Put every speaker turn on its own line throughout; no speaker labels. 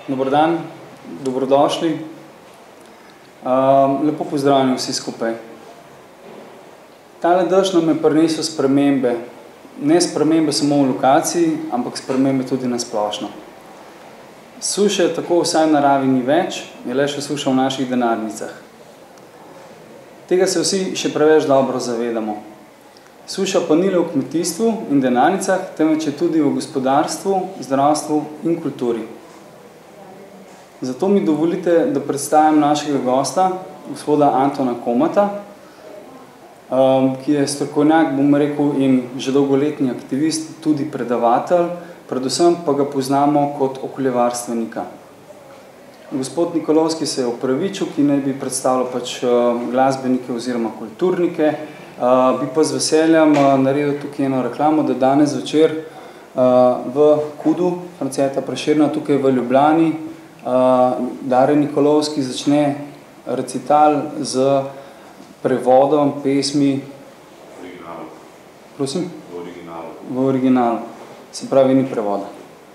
Dober dan, dobrodošli. Lepo pozdravljeni vsi skupaj. Tale dež nam je prinesel spremembe. Ne spremembe samo v lokaciji, ampak spremembe tudi na splošno. Suše tako vsaj v naravi ni več, je le še suša v naših denarnicah. Tega se vsi še preveč dobro zavedamo. Suša pa ni le v kmetijstvu in denarnicah, temveč je tudi v gospodarstvu, zdravstvu in kulturi. Zato mi dovolite, da predstavim našega gosta, gospoda Antona Komata, ki je strokovnjak, bom rekel, in že dolgoletni aktivist, tudi predavatelj, predvsem pa ga poznamo kot okoljevarstvenika. Gospod Nikolovski se je opravičil, ki naj bi predstavljal pač glasbenike oziroma kulturnike, bi pa z veseljem naredil tukaj eno reklamo, da danes večer v KUD-u, Franceta Prešerna, tukaj v Ljubljani, Dare Nikolovski začne recital z prevodom pesmi Prosim? V originalu. Se pravi, ni prevoda.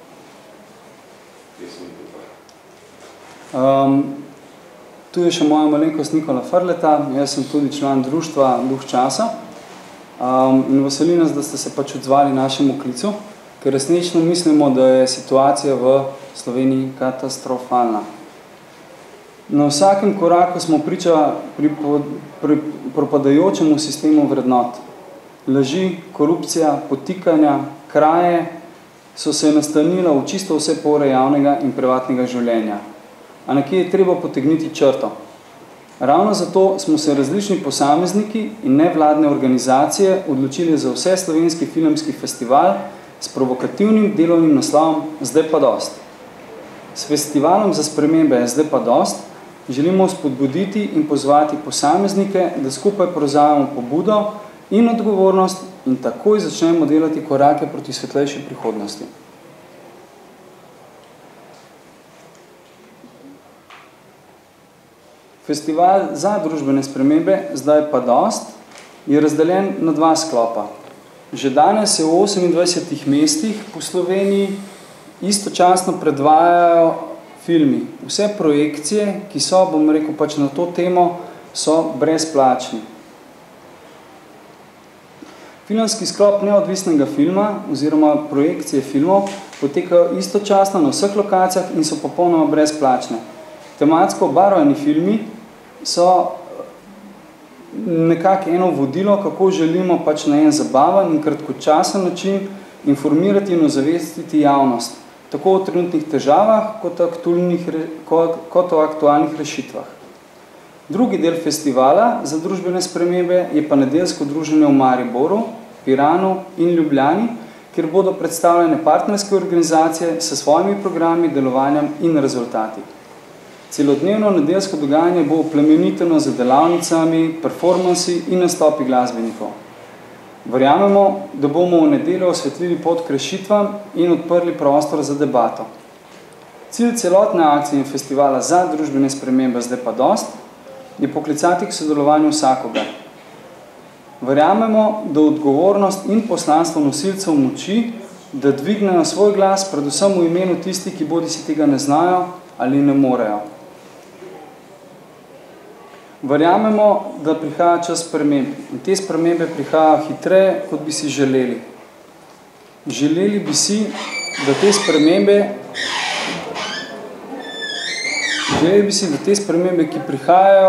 Tu je še moja malenkost Nikola Frleta, jaz sem tudi član društva Duh časa in veseli nas, da ste se pač odzvali našemu klicu, ker resnično mislimo, da je situacija v Sloveniji katastrofalna. Na vsakem koraku smo priča pri propadajočemu sistemu vrednot. Laži, korupcija, potikanja, kraje so se nastanila v čisto vse pore javnega in privatnega življenja. A nekje je treba potegniti črto. Ravno zato smo se različni posamezniki in nevladne organizacije odločili za vse slovenski filmski festival s provokativnim delovnim naslovom Zdaj pa dost. S festivalom za spremembe Zdaj pa dost želimo spodbuditi in pozvati posameznike, da skupaj prevzamemo pobudo in odgovornost in takoj začnemo delati korake proti svetlejši prihodnosti. Festival za družbene spremembe Zdaj pa dost je razdeljen na dva sklopa. Že danes se v 28 mestih po Sloveniji istočasno predvajajo filmi. Vse projekcije, ki so, bom rekel, pač na to temo, so brezplačni. Filmski sklop neodvisnega filma oziroma projekcije filmov potekajo istočasno na vseh lokacijah in so popolnoma brezplačne. Tematsko obarvani filmi so nekako eno vodilo, kako želimo pač na en zabaven in kratkočasen način informirati in ozavestiti javnost, tako o trenutnih težavah, kot o aktualnih rešitvah. Drugi del festivala za družbene spremembe je pa nedeljsko druženje v Mariboru, Piranu in Ljubljani, kjer bodo predstavljene partnerske organizacije s svojimi programi, delovanjem in rezultati. Celodnevno nedeljsko dogajanje bo oplemeniteno z delavnicami, performansi in nastopi glasbenikov. Verjamemo, da bomo v nedeljo osvetlili pot k rešitvam in odprli prostor za debato. Cilj celotne akcije in festivala za družbene spremembe Zdaj pa dost je poklicati k sodelovanju vsakogar. Verjamemo, da odgovornost in poslanstvo nosilcev moči, da dvignejo svoj glas, predvsem v imenu tistih, ki bodisi tega ne znajo ali ne morejo. Verjamemo, da prihaja čas sprememb in te spremembe prihajajo hitreje, kot bi si želeli. Želeli bi si, da te spremembe, ki prihajajo,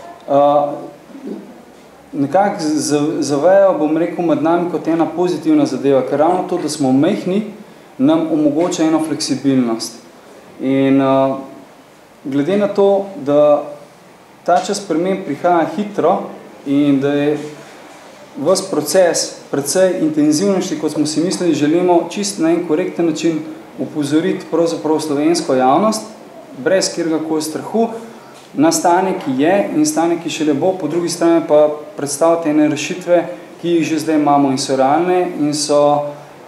nekako zavejo, bom rekel, med nami kot ena pozitivna zadeva, ker ravno to, da smo majhni, nam omogoča eno fleksibilnost. In glede na to, da ta čas sprememb prihaja hitro in da je ves proces precej intenzivnejši, kot smo si mislili, želimo čisto na en korekten način upozoriti pravzaprav slovensko javnost, brez kjerkoli strahu, na stanje, ki je in stanje, ki šele bo, po drugi strani pa predstaviti ene rešitve, ki jih že zdaj imamo in so realne in so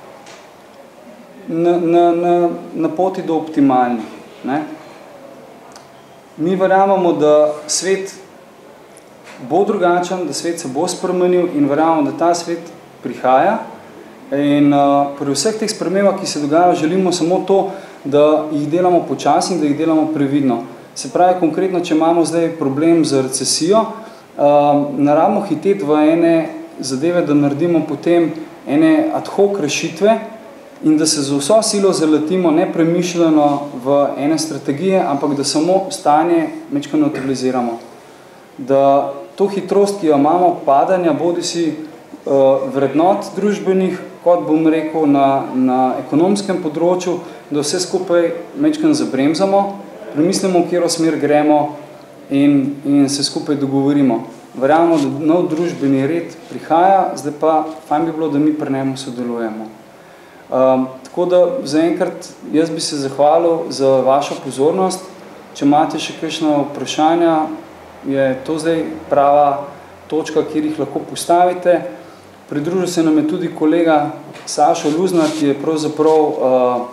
na poti do optimalnih. Ne? Mi verjamemo, da svet bo drugačen, da svet se bo spremenil in verjamemo, da ta svet prihaja In pri vseh teh spremembah, ki se dogajajo, želimo samo to, da jih delamo počasi in da jih delamo previdno. Se pravi, konkretno, če imamo zdaj problem z recesijo, ne rabimo hiteti v ene zadeve, da naredimo potem ene ad hoc rešitve in da se z vso silo zaletimo nepremišljeno v ene strategije, ampak da samo stanje mečko neutraliziramo. Da to hitrost, ki jo imamo, padanja, bodi si vrednot družbenih, kot bom rekel, na ekonomskem področju, da vse skupaj mečkeno zabremzamo, premislimo, v katero smer gremo in se skupaj dogovorimo. Verjamemo, da nov družbeni red prihaja, zdaj pa fajn bi bilo, da mi pri njemu sodelujemo. Tako da zaenkrat jaz bi se zahvalil za vašo pozornost. Če imate še kakšna vprašanja, je to zdaj prava točka, kjer jih lahko postavite. Pridružil se nam je tudi kolega Sašo Luznar, ki je pravzaprav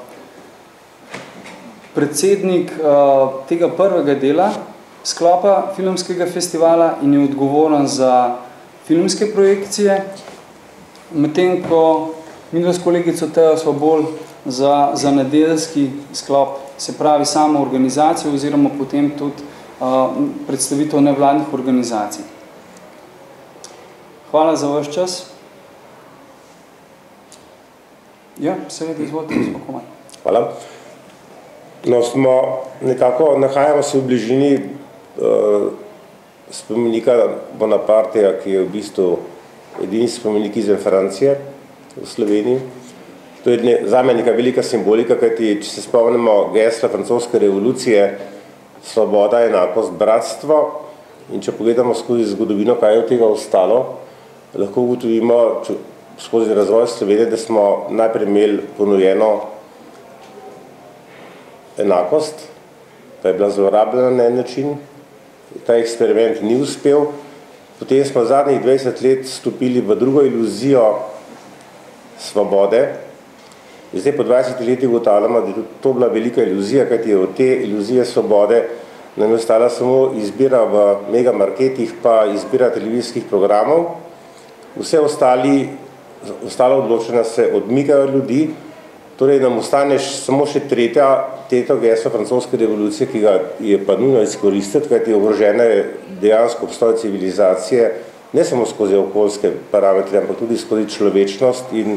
predsednik tega prvega dela sklopa filmskega festivala in je odgovoren za filmske projekcije, medtem ko midva s kolegico Tejo sva bolj za nedeljski sklop, se pravi samo organizacijo oziroma potem tudi predstavitev nevladnih organizacij. Hvala za vaš čas. Ja, seveda, izvolite, gospod Komaj.
Hvala. No, nahajamo se v bližini spomenika Bonaparteja, ki je v bistvu edini spomenik izven Francije v Sloveniji. To je zame neka velika simbolika, kajti, če se spomnimo gesla francoske revolucije, svoboda, enakost, bratstvo, in če pogledamo skozi zgodovino, kaj je od tega ostalo, lahko ugotovimo skozi razvoj Slovenije, da smo najprej imeli ponujeno enakost, pa je bila zlorabljena na en način, ta eksperiment ni uspel, potem smo zadnjih 20 let stopili v drugo iluzijo svobode, zdaj po 20 letih ugotavljamo, da je to bila velika iluzija, kajti od te iluzije svobode nam je ostala samo izbira v megamarketih pa izbira televizijskih programov, vse ostalo odločena se odmikajo ljudi, torej nam ostane samo še tretjo geslo francoske revolucije, ki ga je pa nujno izkoristiti, kajti ogrožena je dejansko obstoj civilizacije, ne samo skozi okoljske parametre, ampak tudi skozi človečnost in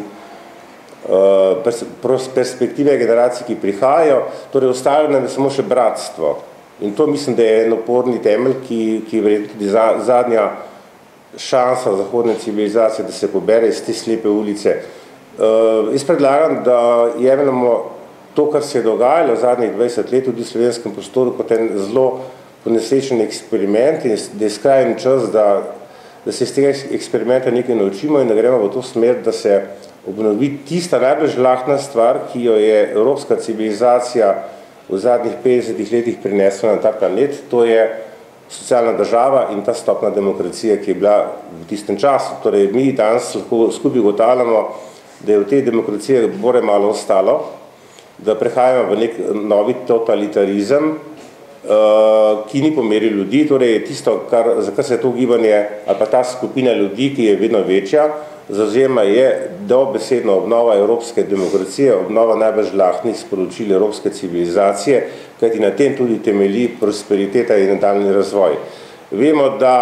perspektive generacij, ki prihajajo, torej ostalo nam je samo še bratstvo. In to mislim, da je en oporni temelj, ki je verjetno tudi zadnja šansa zahodne civilizacije, da se pobere iz te slepe ulice. Jaz predlagam, da jemljamo to, kar se je dogajalo zadnjih 20 let tudi v slovenskem prostoru, kot en zelo ponesrečen eksperiment in da je skrajen čas, da se iz tega eksperimenta nekaj naučimo in da gremo v to smer, da se obnovi tista najbolj žlahtna stvar, ki jo je evropska civilizacija v zadnjih 50 letih prinesla na ta planet, to je socialna država in ta stopna demokracija, ki je bila v tistem času. Torej, mi danes lahko skupaj ugotavljamo, da je v tej demokraciji bore malo ostalo, da prehajamo v nek novi totalitarizem, ki ni po meri ljudi, torej tisto, za kar se to gibanje ali pa ta skupina ljudi, ki je vedno večja, zavzema je dobesedno obnova evropske demokracije, obnova najbolj žlahtnih sporočil evropske civilizacije, kajti na tem tudi temelji prosperiteta in nadaljnji razvoj. Vemo, da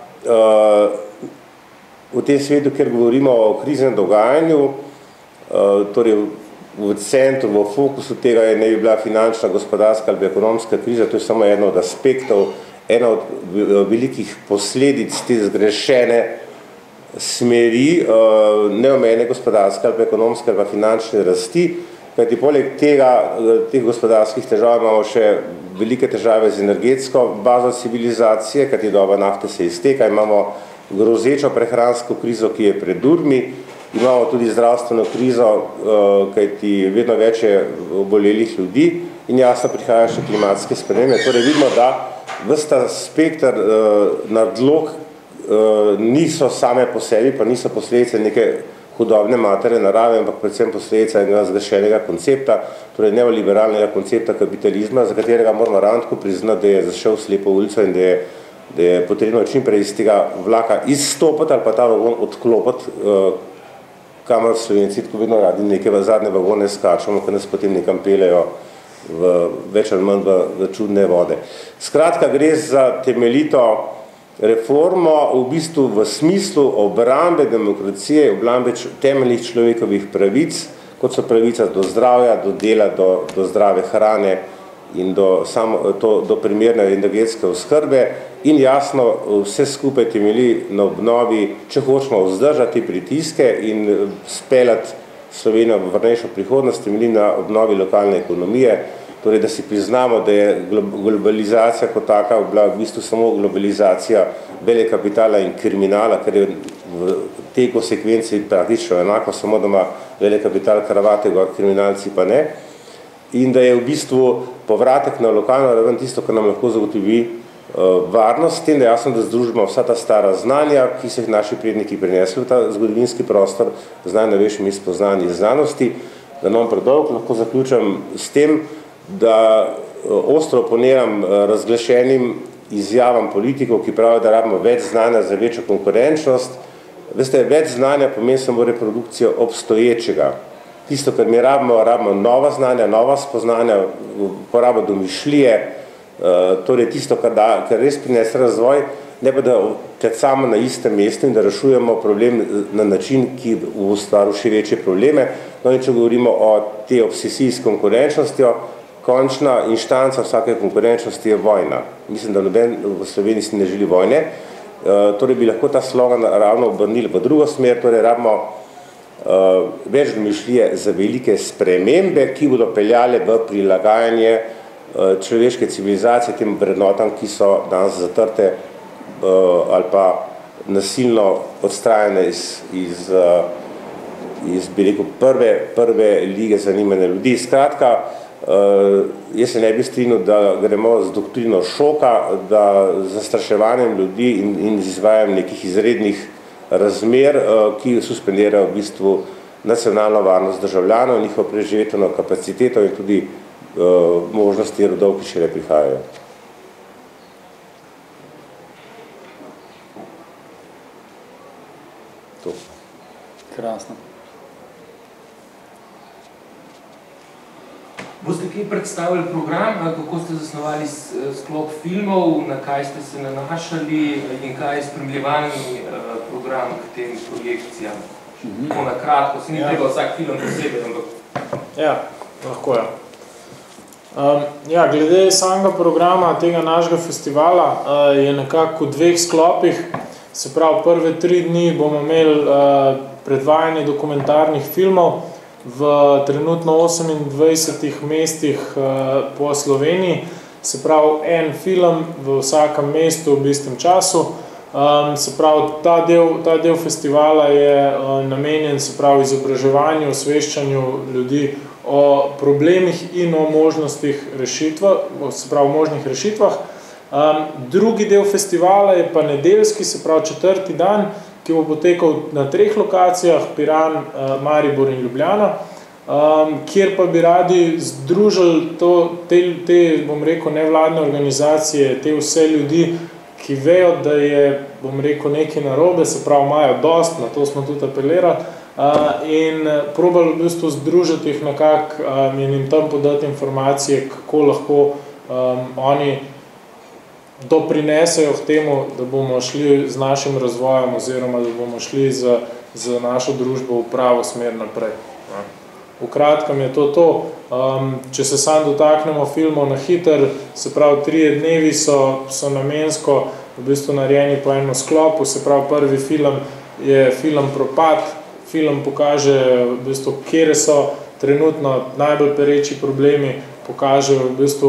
v tem svetu, kjer govorimo o kriznem dogajanju, torej v centru, v fokusu tega ne bi bila finančna, gospodarska ali ekonomska kriza, to je samo eno od aspektov, ena od velikih posledic te zgrešene smeri neomejene gospodarske ali ekonomske ali finančne rasti, kajti poleg teh gospodarskih težav imamo še velike težave z energetsko bazo civilizacije, kajti doba nafte se izteka, imamo grozečo prehransko krizo, ki je pred durmi, imamo tudi zdravstveno krizo, kajti vedno več je obolelih ljudi in jasno prihajajo še klimatske spremembe. Torej vidimo, da ves ta spekter nadlog niso same po sebi, pa niso posledice neke hudobne matere narave, ampak predvsem posledica enega zgrešenega koncepta, torej neoliberalnega koncepta kapitalizma, za katerega moramo ravno priznati, da je zašel slepo ulico in da je potrebno čim prej iz tega vlaka izstopiti ali pa ta vagon odklopiti, kamor Slovenci tako vedno radi neke zadnje vagone skačamo, ki nas potem nekam pelejo več ali manj v čudne vode. Skratka, gre za temeljito reformo v bistvu v smislu obrambe demokracije, obrambe temeljnih človekovih pravic, kot so pravica do zdravja, do dela, do zdrave hrane in do primerne energetske oskrbe in jasno vse skupaj temelji na obnovi, če hočemo vzdržati pritiske in speljati Slovenijo v varnejšo prihodnost, temelji na obnovi lokalne ekonomije, torej da si priznamo, da je globalizacija kot taka bila v bistvu samo globalizacija velekapitala in kriminala, ker je v tej konsekvenci praktično enako, samo da ima velekapital kravate, kriminalci pa ne. In da je v bistvu povratek na lokalno raven tisto, kar nam lahko zagotovi varnost, s tem, da jasno, da združimo vsa ta stara znanja, ki so jih naši predniki prinesli v ta zgodovinski prostor, znanje največjimi spoznanji znanosti, da nam predolg lahko zaključim s tem, da ostro oponiram razglašenim izjavam politikov, ki pravijo, da rabimo več znanja za večjo konkurenčnost. Veste, več znanja pomeni samo reprodukcijo obstoječega. Tisto, kar mi rabimo nova znanja, nova spoznanja, porabo domišljije, torej tisto, kar res prinese razvoj, ne pa da tecamo na istem mestu in da rešujemo problem na način, ki ustvari še večje probleme. No in če govorimo o tej obsesiji s konkurenčnostjo, končna inštanca vsake konkurenčnosti je vojna. Mislim, da noben v Sloveniji si ne želi vojne. Torej bi lahko ta slogan ravno obrnili v drugo smer, torej rabimo več domišljije za velike spremembe, ki bodo peljale v prilagajanje človeške civilizacije tem vrednotam, ki so danes zatrte ali pa nasilno odstrajene iz bi rekel, prve lige zanimanja ljudi. Skratka, jaz se ne bi strinil, da gremo z doktrino šoka, da zastraševanjem ljudi in izvajanjem nekih izrednih razmer, ki suspendirajo v bistvu nacionalno varnost državljanov, njihovo preživetveno kapaciteto in tudi možnosti rodov, ki šele prihajajo. To.
Krasno.
Boste kaj predstavili program, kako ste zasnovali sklop filmov, na kaj ste se nanašali in kaj je spremljevalni program k tem projekcijam? Tako na kratko, se ni treba vsak film posebej, ampak...
Ja, lahko je. Glede samega programa tega našega festivala je nekako v 2 sklopih. Se pravi, prve 3 dni bomo imeli predvajanje dokumentarnih filmov v trenutno 28 mestih po Sloveniji. Se pravi, en film v vsakem mestu v istem času. Se pravi, ta del festivala je namenjen, se pravi, izobraževanju, osveščanju ljudi o problemih in o možnostih se pravi, možnih rešitvah. Drugi del festivala je pa nedeljski, se pravi 4. dan, ki bo potekal na 3 lokacijah, Piran, Maribor in Ljubljana, kjer pa bi radi združili te, bom rekel, nevladne organizacije, te vse ljudi, ki vejo, da je, bom rekel, nekaj narobe, se pravi, imajo dost, na to smo tudi apelirali, in probali v bistvu združiti jih nekako in jim tam podati informacije, kako lahko oni doprinesejo k temu, da bomo šli z našim razvojem oziroma da bomo šli z našo družbo v pravo smer naprej. V kratkem je to. Če se sam dotaknemo filmov na hiter, se pravi 3 dnevi so namensko v bistvu narejeni po enem sklopu, se pravi prvi film je film Propad. Film pokaže v bistvu, kje so trenutno najbolj pereči problemi, pokaže v bistvu,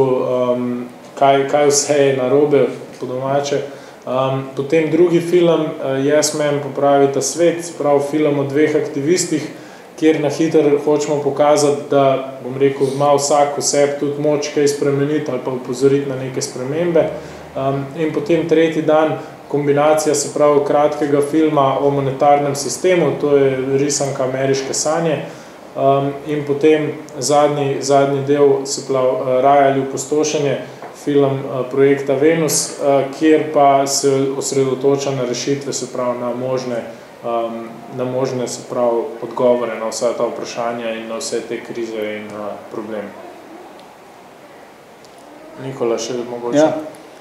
kaj vse je narobe po domače. Potem drugi film, Jaz smem popraviti svet, se pravi film o 2 aktivistih, kjer na hiter hočemo pokazati, da, bom rekel, ima vsak v sebi tudi moč kaj spremeniti ali pa opozoriti na neke spremembe. In potem tretji dan, kombinacija, se pravi, kratkega filma o monetarnem sistemu, to je risanka Ameriške sanje, in potem zadnji del, se pravi, Raj ali opustošenje, film projekta Venus, kjer pa se osredotoča na rešitve, se pravi, na možne, se pravi, odgovore na vsa ta vprašanja in na vse te krize in probleme. Nikola, še mogoče.
Ja.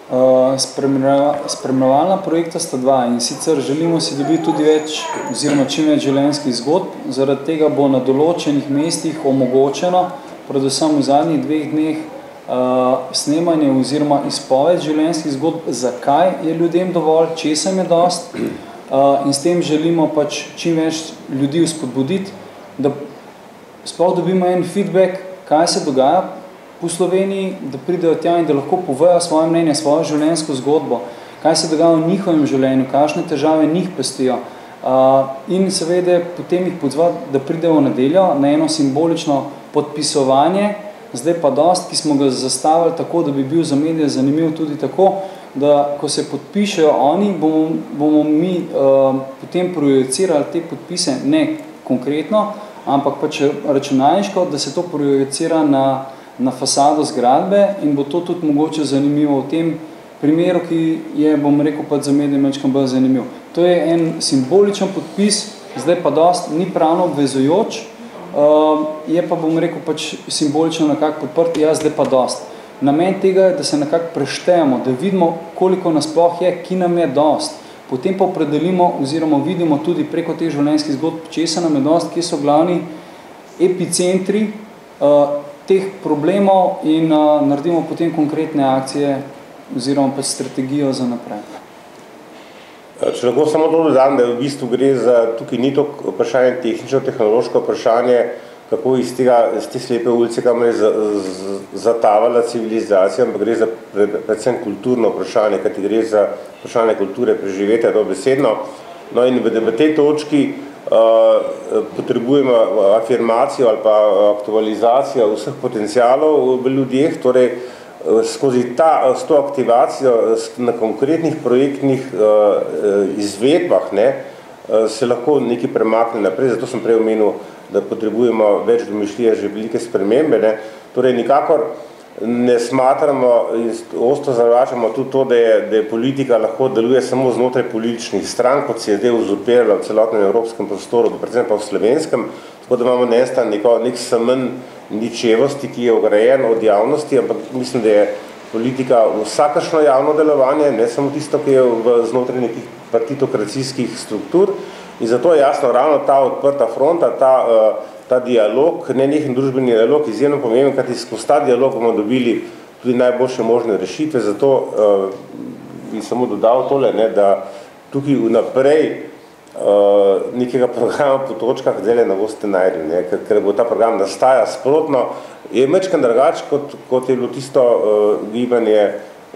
Spremljevalna projekta sta dva in sicer želimo si dobiti tudi več oziroma čim več življenjskih zgodb. Zaradi tega bo na določenih mestih omogočeno, predvsem v zadnjih 2 dneh, snemanje oziroma izpoved življenjskih zgodb, zakaj je ljudem dovolj, česem je dost, in s tem želimo pač čim več ljudi vzpodbuditi, da sploh dobimo en feedback, kaj se dogaja v Sloveniji, da pridejo tja in da lahko povejo svoje mnenje, svojo življenjsko zgodbo, kaj se dogaja v njihovem življenju, kakšne težave njih pestijo. In seveda potem jih pozvati, da pridejo v nedeljo na eno simbolično podpisovanje, zdaj pa dost, ki smo ga zastavili tako, da bi bil za medije zanimiv tudi tako, da ko se podpišejo oni, bomo mi potem projicirali te podpise, ne konkretno, ampak pač računalniško, da se to projicira na fasado zgradbe in bo to tudi mogoče zanimivo v tem primeru, ki je, bom rekel, pa za medije mečkam bolj zanimiv. To je en simboličen podpis, zdaj pa dost, ni pravno obvezujoč, je pa, bom rekel, pač simbolično nekako podprt, ja, zdaj pa dost. Namen tega je, da se nekako preštejemo, da vidimo, koliko nas sploh je, ki nam je dost. Potem pa opredelimo oziroma vidimo tudi preko teh življenjskih zgodb, česa nam je dost, kje so glavni epicentri teh problemov in naredimo potem konkretne akcije oziroma pa strategijo za naprej.
Če lahko samo to dodam, da v bistvu gre za, tukaj ni to vprašanje tehnično, tehnološko vprašanje, kako iz te slepe ulice, kam je zatavala civilizacija, ampak gre za predvsem kulturno vprašanje, kajti gre za vprašanje kulture preživetja dobesedno. No in v tej točki potrebujemo afirmacijo ali pa aktualizacijo vseh potencialov v ljudeh, torej skozi s to aktivacijo na konkretnih projektnih izvedbah se lahko nekaj premakne naprej, zato sem prej omenil, da potrebujemo več domišljije, že velike spremembe. Torej nikakor ne smatramo in ostro zavračamo tudi to, da je politika lahko deluje samo znotraj političnih strank, kot se je zdaj uzurpirala v celotnem evropskem prostoru, predvsem pa v slovenskem, tako da imamo nek semen ničevosti, ki je ograjen od javnosti, ampak mislim, da je politika vsakršno javno delovanje, ne samo tisto, ki je znotraj nekih partitokracijskih struktur, in zato je jasno, ravno ta odprta fronta, ta dialog, nenehen družbeni dialog, izjemno pomemben, kajti skozi ta dialog bomo dobili tudi najboljše možne rešitve, zato bi samo dodal tole, da tukaj vnaprej nekega programa po točkah zdaj ne boste najdli, ker bo ta program nastaja sprotno, je mečkan drugač, kot je bilo tisto gibanje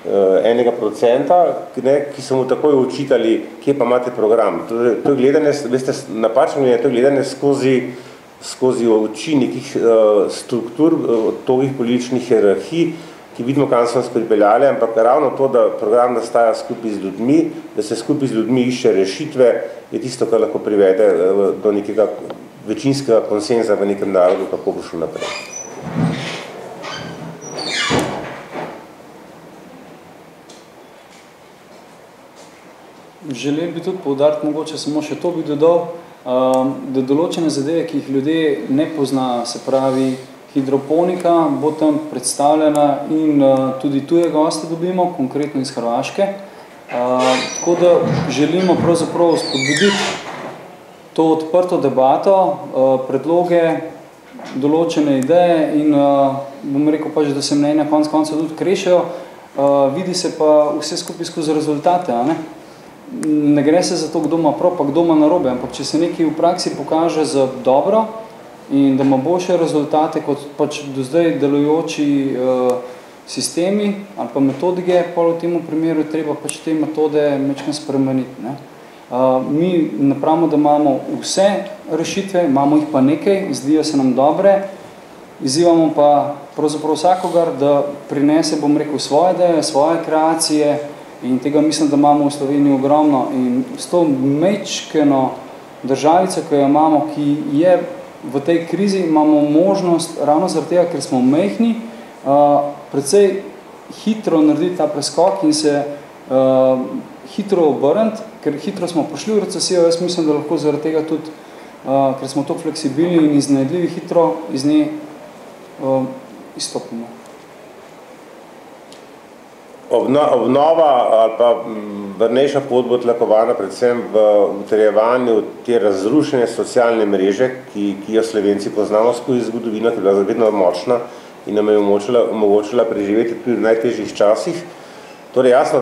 1%, ki so mu takoj očitali, kje pa imate program. To je gledanje, veste, napačno je to gledanje skozi oči nekih struktur, togih političnih hierarhij, ki vidimo, kam smo nas pripeljali, ampak ravno to, da program nastaja skupaj z ljudmi, da se skupaj z ljudmi išče rešitve, je tisto, kar lahko privede do nekega večinskega konsenza v nekem narodu, kako bo šlo naprej.
Želel bi tudi poudariti, mogoče samo še to bi dodal, da določene zadeve, ki jih ljudje ne poznajo, se pravi hidroponika, bo tam predstavljena in tudi tuje goste dobimo, konkretno iz Hrvaške. Tako da želimo pravzaprav spodbuditi to odprto debato, predloge, določene ideje in bom rekel pač, da se mnenja konec konca tudi krešejo, vidi se pa vse skupaj skozi rezultate, ne gre se za to, kdo ima prav, pa kdo ima narobe, ampak če se nekaj v praksi pokaže za dobro in da ima boljše rezultate kot pač do zdaj delujoči sistemi ali pa metodike, pa v tem primeru je treba pač te metode mečkam spremeniti. Mi napravimo, da imamo vse rešitve, imamo jih pa nekaj, zdijo se nam dobre, izzivamo pa pravzaprav vsakogar, da prinese, bom rekel, svoje ideje, svoje kreacije, in tega mislim, da imamo v Sloveniji ogromno in s to mečkeno državico, ki jo imamo, ki je v tej krizi, imamo možnost ravno zaradi tega, ker smo mehni, precej hitro narediti ta preskok in se hitro obrniti, ker hitro smo prišli v recesijo, jaz mislim, da lahko zaradi tega tudi, ker smo tako fleksibilni in iznajdljivi, hitro iz nje izstopimo.
obnova ali pa vrnejša pot bo tlakovana predvsem v utrjevanju te razrušene socialne mreže, ki jo Slovenci poznamo skozi zgodovino, ki je bila vedno močna in nam je omogočila preživeti tudi v najtežjih časih. Torej jasno,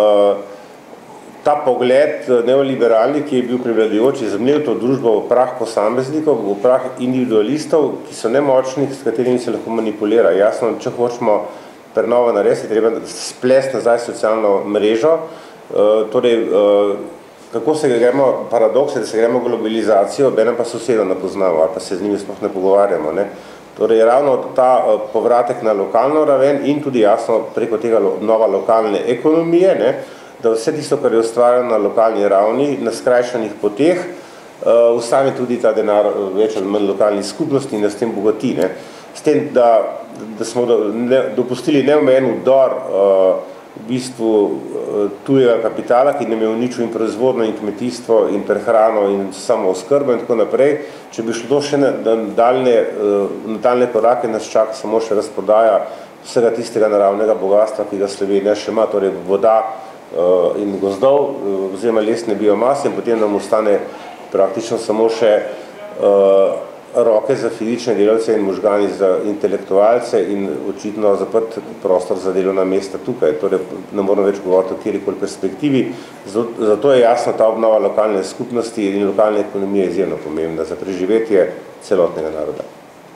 ta pogled neoliberalni, ki je bil prevladujoč, je zmlel to družbo v prah posameznikov, v prah individualistov, ki so nemočni, s katerimi se lahko manipulira. Jasno, če hočemo prenovo narediti, treba splesti nazaj socialno mrežo. Torej, kako se gremo, paradoks je, da se gremo globalizacijo, benem pa sosedo ne poznamo, ali pa se z njimi sploh ne pogovarjamo. Torej, ravno ta povratek na lokalno raven in tudi jasno preko tega nova lokalne ekonomije, da vse tisto, kar je ustvarjeno na lokalni ravni, na skrajšanih poteh, ustane tudi ta denar več ali manj lokalnih skupnosti in da s tem bogati. S tem, da smo dopustili neomejen vdor v bistvu tujega kapitala, ki nam je uničil in proizvodno in kmetijstvo in prehrano in samo oskrbo in tako naprej. Če bi šlo to še nadaljne korake, nas čaka samo še razprodaja vsega tistega naravnega bogatstva, ki ga Slovenija še ima, torej voda in gozdov, oziroma lesne biomase, in potem nam ostane praktično samo še roke za fizične delavce in možgani za intelektualce in očitno zaprt prostor za delovna mesta tukaj. Torej, ne moramo več govoriti o kjerikoli perspektivi. Zato je jasno, ta obnova lokalne skupnosti in lokalne ekonomije izjemno pomembna za preživetje celotnega naroda.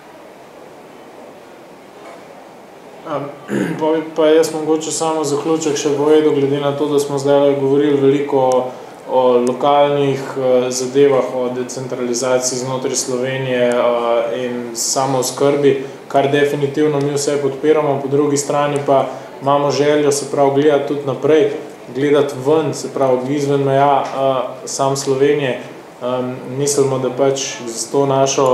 Pa jaz mogoče samo zaključek še povedal, glede na to, da smo zdaj govorili veliko o lokalnih zadevah, o decentralizaciji znotraj Slovenije in samooskrbi, kar definitivno mi vse podpiramo, po drugi strani pa imamo željo, se pravi, gledati tudi naprej, gledati ven, se pravi, izven meja sam Slovenije. Mislimo, da pač z to našo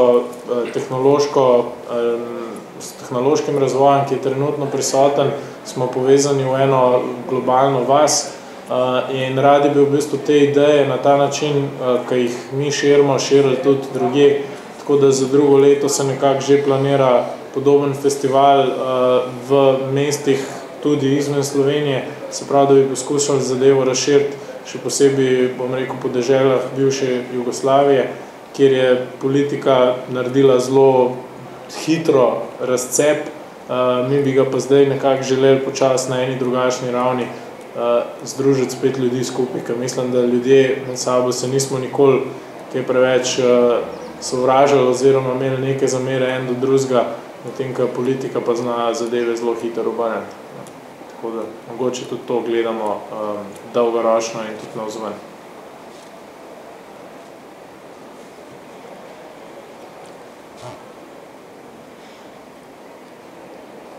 tehnološkim razvojem, ki je trenutno prisoten, smo povezani v eno globalno vas, in radi bi v bistvu te ideje na ta način, ki jih mi širili tudi drugje, tako da za drugo leto se nekako že planira podoben festival v mestih tudi izven Slovenije, se pravi, da bi poskušali zadevo razširiti, še posebej, bom rekel, po deželah bivše Jugoslavije, kjer je politika naredila zelo hitro razcep, mi bi ga pa zdaj nekako želeli počasi na eni drugačni ravni združiti spet ljudi skupaj, ker mislim, da ljudje med sabo se nismo nikoli kaj preveč sovražali oziroma imeli neke zamere en do drugega, medtem ko politika pa zna zadeve zelo hitro obrniti. Tako da mogoče tudi to gledamo dolgoročno in tudi navzven.